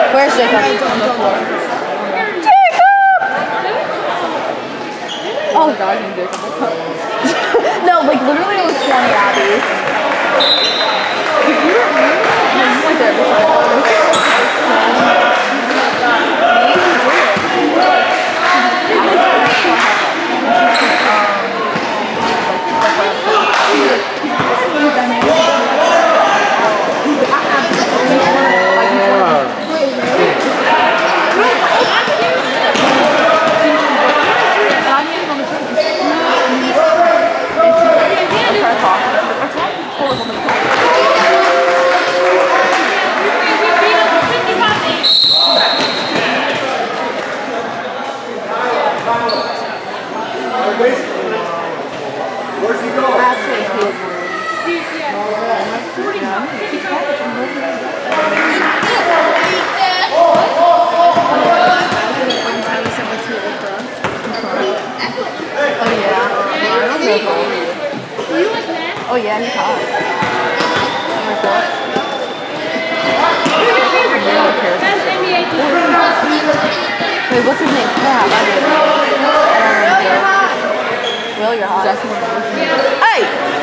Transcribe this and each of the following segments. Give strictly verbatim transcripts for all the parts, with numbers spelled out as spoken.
Where's Jacob? On the floor. Jacob! Oh, God, I Jacob. No, like literally it was twenty Abby's. You went there Where's he going? Oh yeah. Oh yeah, he's hot. Wait, what's his name? Crap, I did. Will, you're hot. Hey!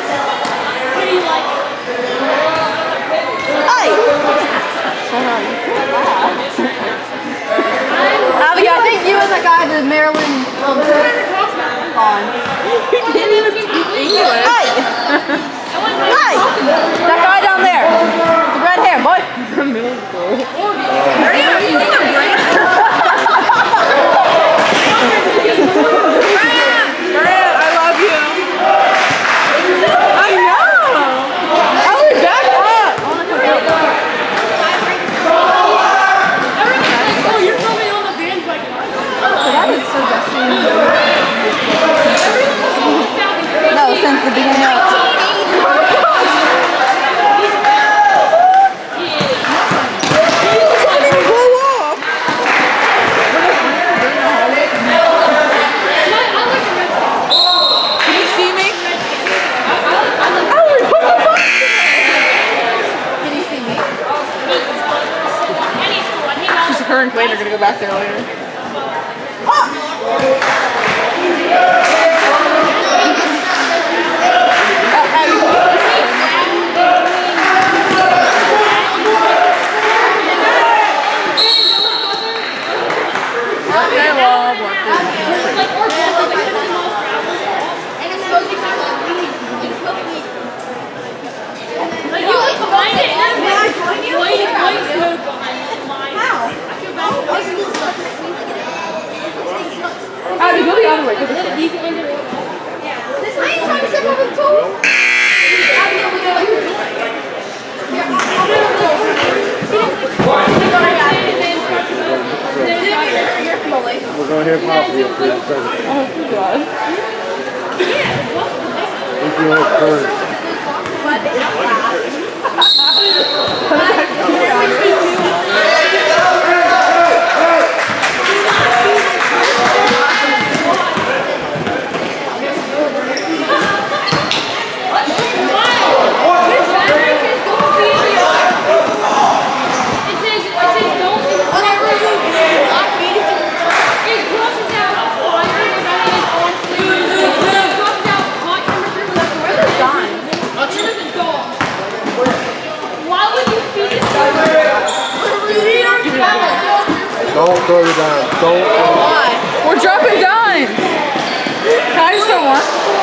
Hey! Abby, I think you and the guy did Maryland um, on. Hey! Hey! That guy down there. The red hair, boy. Middle school. Are you eating a break? Since the beginning of Can you see me? Can you see me? She's her and Clayton are gonna go back there later. Abby, go the other way. Go this way. I ain't trying to step over the tool. We're going here tomorrow for you. Oh, God. If you want Don't throw your dimes. Don't. Why? We're dropping dimes. Can I just throw one?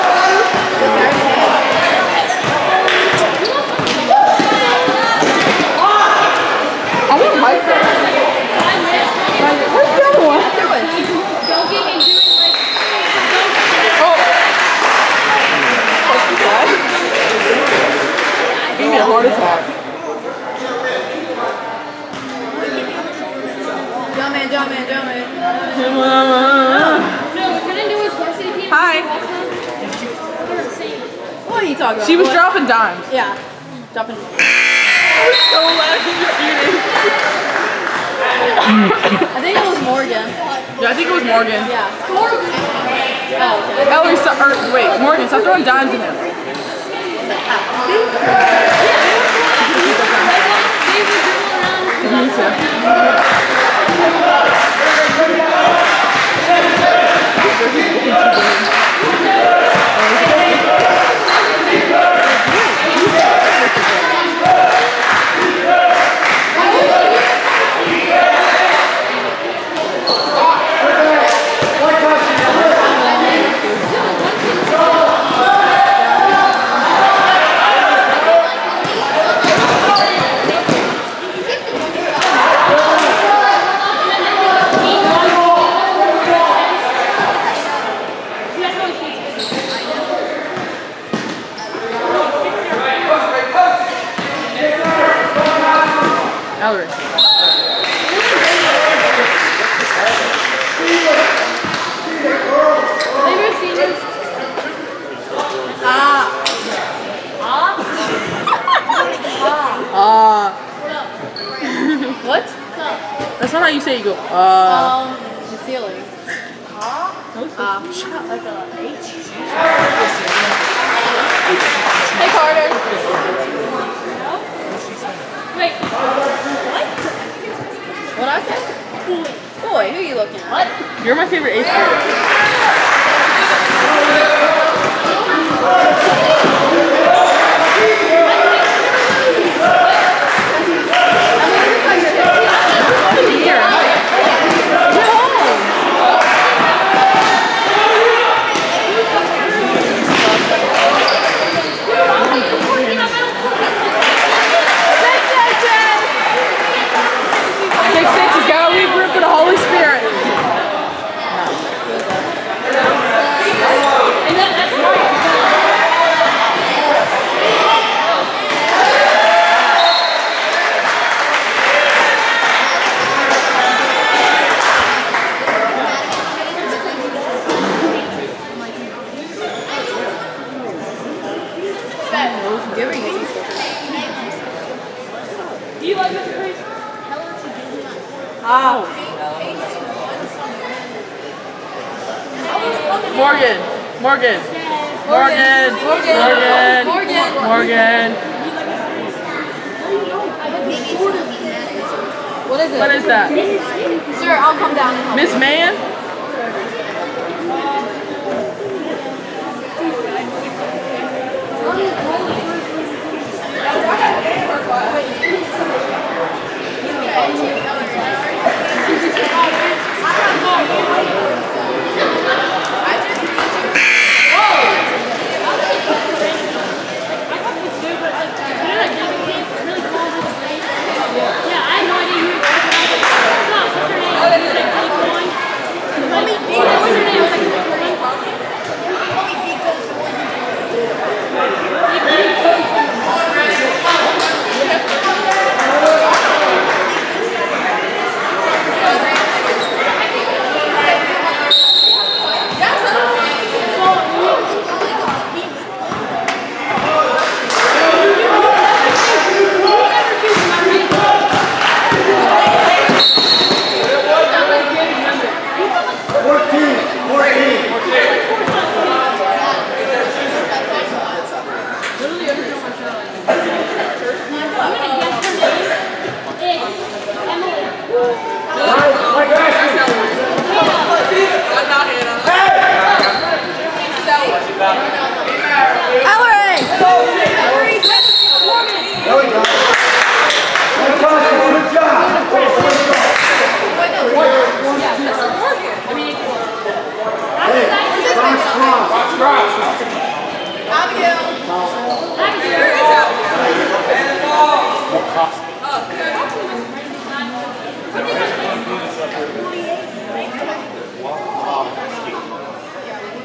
I want my phone. Where's the other one? Oh. Gave me a heart attack. Jumpman, jumpman, jumpman. Hi. What are you talking about? She was What? dropping dimes. Yeah. Dropping. I was so loud in your eating. I think it was Morgan. Yeah, I think it was Morgan. Yeah. Morgan. Oh, okay. Ellie, stop, or, wait, Morgan, stop throwing dimes in there. Me too. Ellery. Maybe seniors. Ah. Ah. Ah. What? That's not how you say you go. Uh. Um, the ceiling. Um, like a H. Hey Carter. Wait. What? What I said? Boy. Boy, who are you looking at? What? You're my favorite eighth grader. Six six has got to leave room for the Holy Spirit. Oh. Morgan. Morgan. Morgan. Morgan. Morgan. Morgan. What is it? What is that? Sure, I'll come down and help. Miss Mann?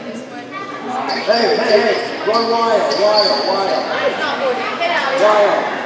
Hey, hey, hey, go wild, wild, wild. Wild.